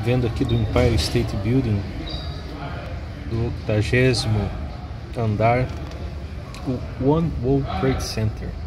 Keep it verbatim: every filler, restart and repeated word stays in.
vendo aqui do Empire State Building, do octagésimo andar, o One World Trade Center.